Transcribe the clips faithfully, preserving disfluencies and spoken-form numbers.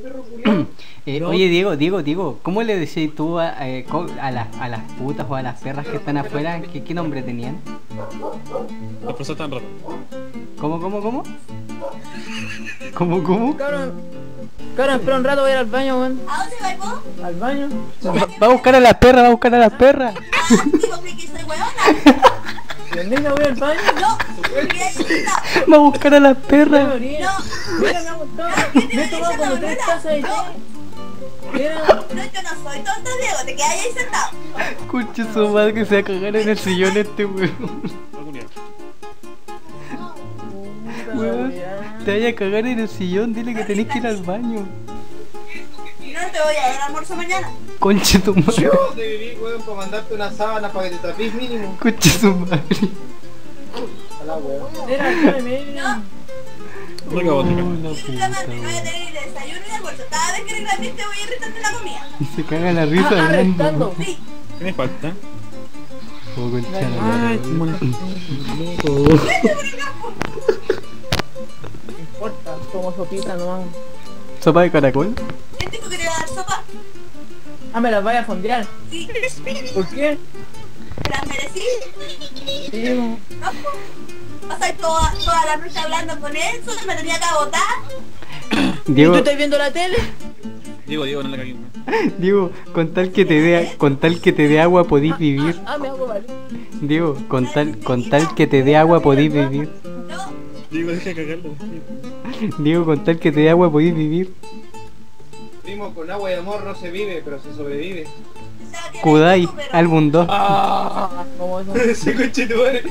perro culiao. Eh, No. Oye, Diego, Diego, Diego, ¿cómo le decís tú a, eh, co- a, las, a las putas o a las perras que están afuera? ¿Qué, qué nombre tenían? Las personas están raras. ¿Cómo, cómo, cómo? ¿Cómo, cómo? Cabrón, cabrón, espera un rato, voy a ir al baño, weón. ¿A dónde vais vos? Al baño. Va, va a buscar a las perras, va a buscar a las perras. Ah, digo que soy huevona. ¿Dónde voy al baño? No, porque ahí está. Va a buscar a las perras. No, Mira, me ha gustado. Me he tomado como tres tazas de té. Mira. no, yo no soy tonto, Diego, te quedas ahí sentado. Escuche su madre que se va a cagar en el sillón este weón. Algún día. Weón, te vaya a cagar en el sillón, dile que tenés que ir al baño. No te voy a dar almuerzo mañana. Conche tu madre. Yo te viví, weón, para mandarte una sábana para que te tapís mínimo. Conche su madre. A la weón. Mira, mira, mira. No acabo de Oh, cagar. la Simplemente no voy a puta. tener ni desayuno ni almuerzo. Cada vez que reclames te voy a irritarte la comida. Y se caga la risa Ah, hablando. arrestando. Sí. ¿Qué me falta? Oh, concha la Ay, madre. mono. No importa, como sopita nomás. ¿Sopa de caracol? ¿Quién dijo que te iba a dar sopa? Ah, me las vaya a fondear. Sí. ¿Por qué? ¿Te las merecí? Sí, no. No, po. Pasáis toda, toda la noche hablando con él, solo me tenía que agotar. ¿Y Diego, tú estás viendo la tele? Diego, Diego, no le cagué, weón. Diego, con tal que te dé, con tal que te dé agua podís vivir. Ah, me hago vale. Diego, con tal, con tal que te dé agua podís vivir. No, Diego, deja de cagarlo. Diego, con tal que te dé agua podís vivir. Primo, con agua y amor no se vive, pero se sobrevive. ya que Kudai, eres tú, pero- álbum dos. Ah, como eso. Ese coche tu madre.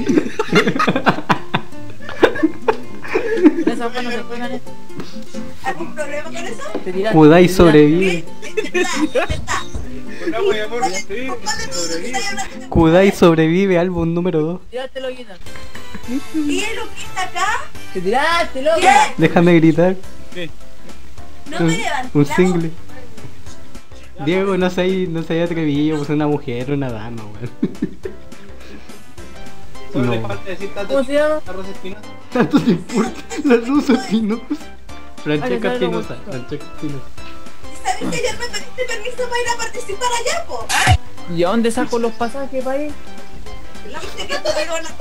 Esas manos se juegan esto. ¿Algún problema con eso? Te tiras. Kudai te tiras. sobrevive. Intenta, intenta. Con agua y amor no se vive, ¿Cuál de se todos sobrevive. estáis hablando? Kudai sobrevive, álbum número dos. Tiraste loquita. ¿Y lo que está acá? Te tiraste loca. ¿Qué? Déjame gritar. ¿Qué? No Un, me levanté. un la single. voz. Diego, no sé, no se haya atrevido, pues una mujer, una dama, weón. Solo le No. falta decir tanto ¿Cómo se llama? a Rosa Espinosa. Tanto te importa la Rosa Espinosa. Francesca Ay, ¿sabes cómo Espinosa, está? Francesca Espinosa. ¿Y sabes que ayer me pediste permiso para ir a participar allá, po? ¿Y a dónde saco los pasajes para ir? ¿Viste que estuve con la...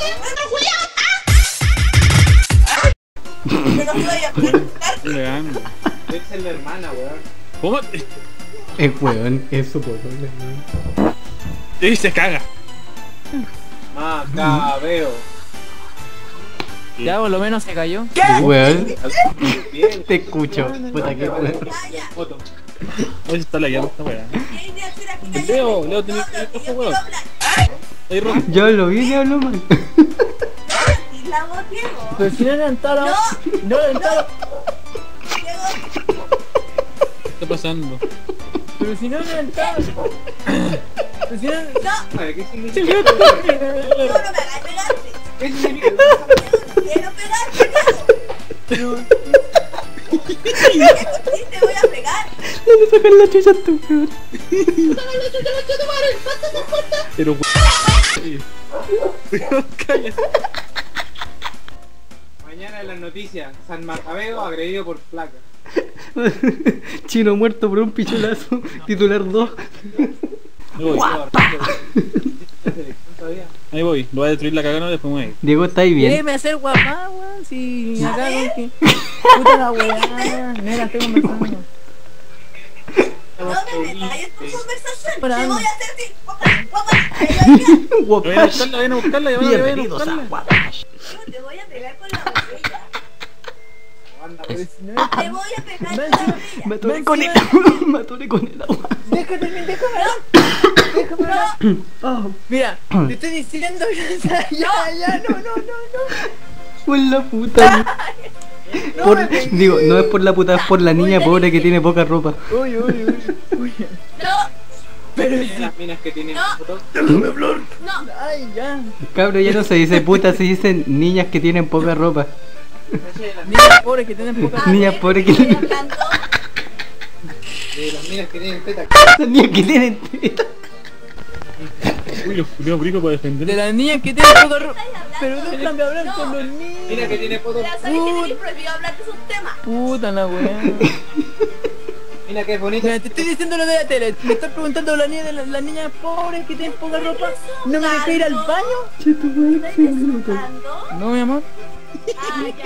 Pero no voy a preguntar. Estoy cagando. Esa es la hermana, weón. ¿Cómo? Es weón, es su pololo, weón. Y se caga. Macabeo. Ya, por lo menos se cayó. Weón, Bien. te escucho. Puta que weón. Ah, ya. Foto. Hoy se está lagueando esta weá. ¿Qué idea será que callé? Leo, Leo, tenés No, que no, ir, yo por quiero favor. hablar. Ahí, Ron. Yo lo vi y hablo mal. Y la voz, Diego. Pero si no eran taros. No eran taros. Diego, ¿Qué está pasando? Pero si no eran taros. Pero si no eran... no, A ver, ¿qué significa? no, no me hagas pegarte. ¿Qué significa? Quiero pegarte, Diego. ¿Qué te voy a pegar? No me sacan la chucha a tu weón. Pero weón. Cállate. Mañana en las noticias, San Macabeo agredido por flaca. Chino muerto por un pichulazo. Titular dos. Ahí voy. Todavía. Ahí voy. Lo voy a destruir la cagada y después me voy. Diego, ¿estáis bien? Déjeme hacer guapá, weón. Si acá con que. Puta la weá. Mira, estoy conversando. No me metas en tu conversación. Te voy Parando. a hacer así. Guapa, guapa, te voy a- Vayan a buscarla, vayan a buscarla, vayan a Bienvenidos a buscarla. Guapash. Te voy a pegar con la botella. Anda, Pero pues. si no es- Te voy a pegar con Ven, la sí. botella. Me atoré Ven, con sí, el Me atoré con el agua. Déjame, déjame hablar. Déjame hablar. Oh, Mira, te estoy diciendo ya, ya, ya, no, no, no, no. por la puta. No Por, me pegué. digo, no es por la puta, es por la niña pobre que tiene poca ropa. Uy, uy, uy, uy. No, Pero Miren si... las minas que tienen No. fotos. no. Ay, ya. Cabro, ya no se dice puta, se dicen niñas que tienen poca ropa. De las, Niñas pobres que tienen poca... A Niña ver, pobre que- estoy hablando. de las minas que tienen teta. Las niñas que tienen teta. Uy, los culiados bricos para De defender. las niñas que tienen poca ropa. ¿Estáis hablando? Pero déjame hablar No. con los Mira niños. que tiene fotos. Ya sabes que tenéis prohibido hablar de esos temas. Puta la weá. Mira que es bonita. Mira, te estoy diciendo lo de la tele. Me estás preguntando la niña de la- las niñas pobres que tienen poca ropa. ¿No me dejé ir al baño? ¿Estás disfrutando? No, mi amor. Ah, ya.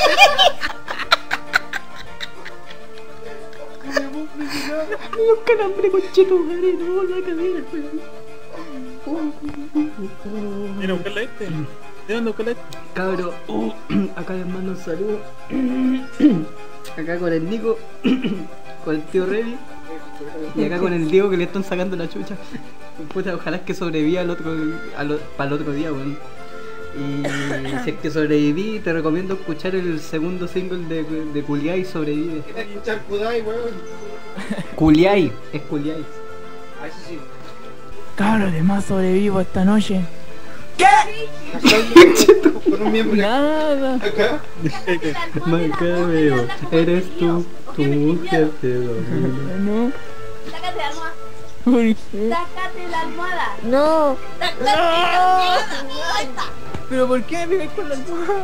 Me dio un calambre con cheto, madre, no, la cadera, weón. Mira, buscarla este. ¿De dónde buscarla este? Cabro, oh, acá les mando un saludo. Acá con el Nico, con el tío Revi. Y acá con el Diego que le están sacando la chucha. Puta, ojalá que sobreviva al otro, al, para el otro día, weón. Y si es que sobreviví, te recomiendo escuchar el segundo single de, de Culiay, Sobrevive. ¿Qué te escuchar Kudai, weón? Culiay, es Culiay. Ah, eso sí. Cabros, de más sobrevivo esta noche. Casualmente, con un miembro Nada. acá. Macabeo, eres tú, tu jefe domina. No. Sácate la almohada. ¿Por qué? Sácate la almohada. No. Sácate la almohada. Ahí está. ¿Pero por qué me pegáis con la almohada?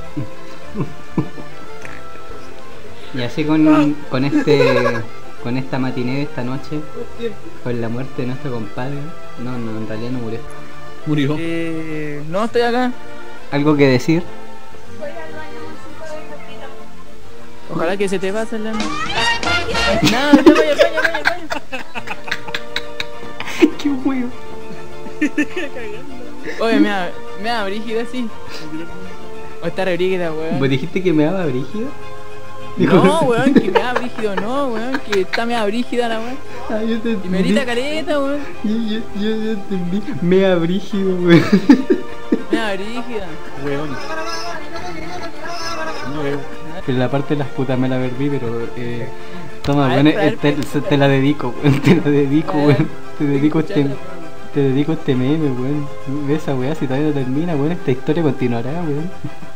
Y así con, con este con esta matiné de esta noche, con la muerte de nuestro compadre. No, no, en realidad no murió. Murió. Eh, no, estoy acá. ¿Algo que decir? Voy al baño un cinco minutitos. Ojalá que se te pase la... Nada, no te vayas, vaya, vaya, vaya. ¡Qué huevo! Oye, me da, me da brígida así. O está re brígida, weón. ¿Vos dijiste que me daba brígido? No, weón, que me da brígido, no, weón, que está me da brígida la weón. Ah, yo te Y me grita caleta, weón. Yo, yo, yo, yo entendí. Me da brígido, weón. Me da brígida. Weón. No veo. Pero la parte de las putas me la perdí, pero eh... Toma, A ver, weón, a ver, eh, te, pero- te la dedico, weón, te la dedico, A ver, weón. Te dedico este... escucharla, Te dedico este meme, weón. Ve esa weá, si todavía no termina, weón, esta historia continuará, weón.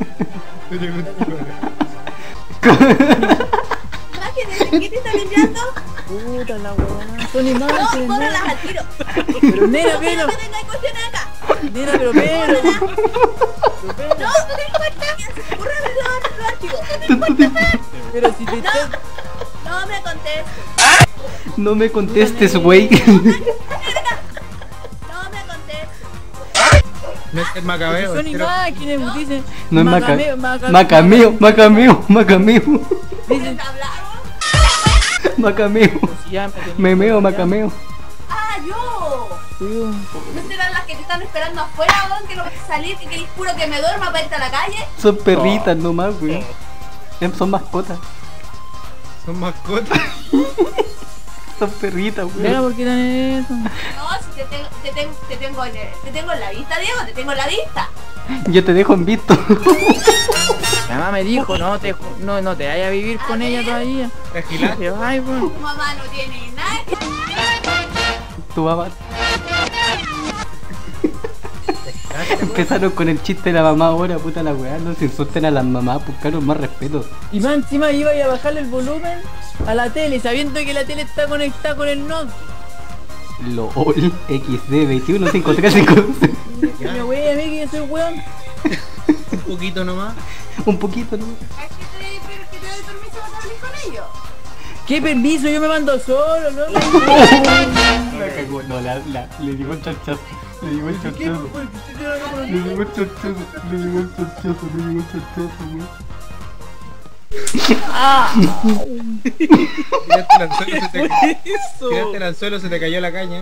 Imágenes, ¿qué te está limpiando? Puta la weón. Son No, imágenes. córralas al tiro. Pero nena, No pero. quiero que tengáis cuestiones acá. Nena, pero pero. No, no te importa. Córrame los los archivos. Pero si te estás. No me contestes. No me contestes, wey. No me contestes. No es el macabeo. Son imágenes, dicen. No es maca... Macameo, maca- Macameo, macameo, macameo. Dicen. ¿Hablaron? Macameo. Si ya me tenía- Memeo, macameo. Ah, yo. Sí. ¿No serán las que te están esperando afuera, weón? Que no vas a salir, que querés puro que me duerma para irte a la calle. Son perritas nomás, weón. Son mascotas. Son mascotas. Son perritas, Mira, weón. ¿por qué dan eso? No, si te, tengo, te, tengo, te, tengo en, te tengo en la vista, Diego, te tengo en la vista. Yo te dejo en visto. Mi mamá me dijo, no te, no, no te vayas a vivir con ella todavía. Tranquila. Te vas, weón. Tu mamá no tiene nada que... Tu mamá. Empezaron con el chiste de la mamá ahora, puta la weá. No se insulten a las mamás, buscaron más respeto. Y más encima iba a bajarle el volumen a la tele, sabiendo que la tele está conectada con el Note. LOL X D veintiuno cincuenta y tres cincuenta. Mi wey, a mí que yo soy weón. Un poquito nomás. Un poquito, ¿no? Es que te, pero que te doy permiso para salir con ellos. ¿Qué permiso? Yo me mando solo, ¿no? La cagó, no, la, la, le digo el chachazo. Le digo el chachazo. Le digo el chachazo. Le digo el chachazo. Le digo el chachazo, weón. Tiraste el anzuelo, se te cayó. Tiraste el anzuelo, se te cayó la caña.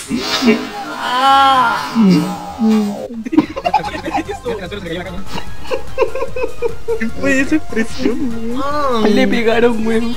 Tiraste el anzuelo, se te cayó la caña. ¿Qué fue esa expresión, weón? Le pegaron, weón.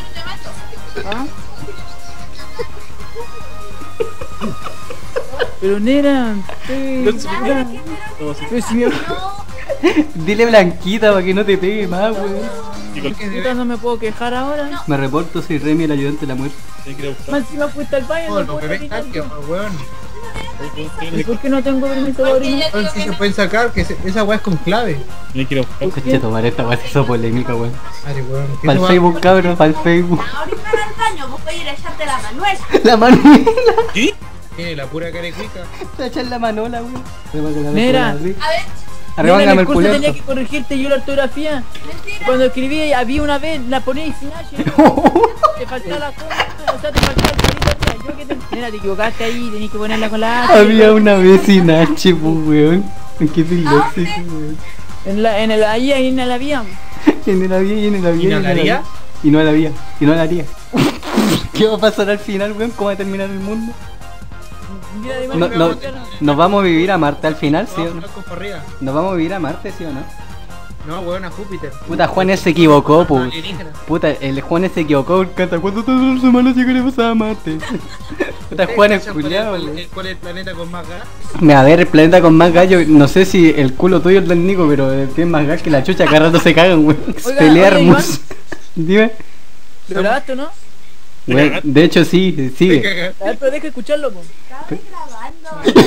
Pero nena, estoy... No sé. puta, Todo así. pero si mi No, Dile blanquita para que no te pegue más, weón. Y con- puta no me puedo quejar ahora. Me reporto, soy Remy, el ayudante de la muerte. Hay que ir a buscar. Más encima fuiste al baño, Oh, no los puedo bebés evitar. tanques, weón. ¿Y por qué no tengo permiso, porque Gabriel? yo Entonces digo se que pueden sacar, que se- esa weá es con clave. Hay que ir a buscar. Coche, tomar esta weá se hizo polémica, weón. Madre, weón. ¿Qué Para el se va- Facebook, cabrón, para el Facebook. no. Ahorita en el baño, vos podés ir a echarte la manuela. La Manuela. ¿Qué? Tiene la pura carecuica. Se echan la manola, weón. Mira. A ver, en Arremángame el el curso culiao. tenía que corregirte yo la ortografía. Mentira. Cuando escribí había una vez, la ponía sin H. Te faltaba la coma, o sea, te faltaba el palito atrás. Yo que te... Mira, te equivocaste ahí, tenías que ponerla con la H. Había una vez sin H, pues, weón. Qué disléxico, weón. En la, en el, ahí, ahí en la vía. Y no la había, y no la había. ¿Y no la haría? Y no la había, y no la haría. ¿Qué va a pasar al final, weón? ¿Cómo va a terminar el mundo? Mira, de No, manera no, bacana. ¿Nos vamos a vivir a Marte al final, sí o no? No, con arriba. ¿Nos vamos a vivir a Marte, sí o no? No, weón, a Júpiter. Puta, Juanes se equivocó, No, pu. alienígena. Puta, el Juanes se equivocó. Canta, ¿cuánto todas las semanas llegaremos a Marte? Puta, Juanes ¿Cachan cuál es- culiao, cuál weón. es- ¿Cuál es el planeta con más gas? Me a ver, el planeta con más gallo. No sé si el culo tuyo es del Nico, pero eh, tiene más gas que la chucha. Cada rato se cagan, weón. Oiga, Pelearmus. Dime. ¿Lo grabaste o no? Weón, de hecho, sí, sigue. A ver, pero deja escucharlo, po. Estaba grabando.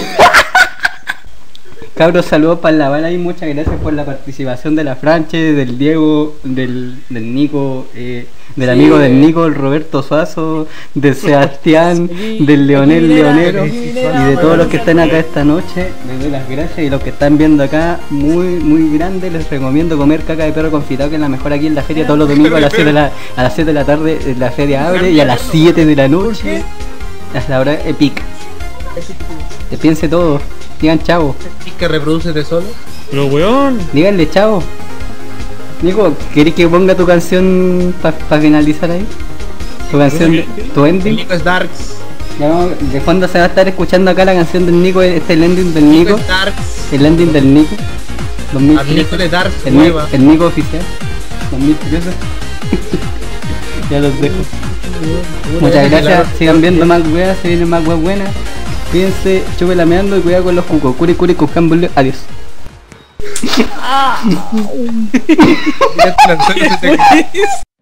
Cabros, saludos para la bala y muchas gracias por la participación de la Franche, del Diego, del, del Nico, eh, del Sí. amigo del Nico, el Roberto Suazo, de Sebastián, Aquí- del Leonel aquí Minera, Leonero aquí y Minera, de todos los que bueno, están acá esta noche. Les doy las gracias y los que están viendo acá, muy muy grande, les recomiendo comer caca de perro confitado, que es la mejor aquí en la feria todos los domingos a las siete de la, a las siete de la tarde. eh, La feria abre y a las siete de la noche es la hora epic. Que piense todo, digan chavo. ¿Y que reproduce solo? Pero weón, Díganle chao. Nico, ¿querés que ponga tu canción para finalizar ahí? Tu canción, tu El ending. Nico es Darks. Ya vamos, de fondo se va a estar escuchando acá la canción del Nico, este es el ending del Nico. es Darks. El ending del Nico. dos mil Al Nico trece. le Darks El, Ni- nueva. el Nico oficial. dos mil trece. Ya los dejo. Muchas gracias, sigan viendo más weas, se vienen más weas buenas. Cuídense, chupe lameando y cuidado con los cucos. Curi curi cucambule, adiós. Mira, este lanzó y se te-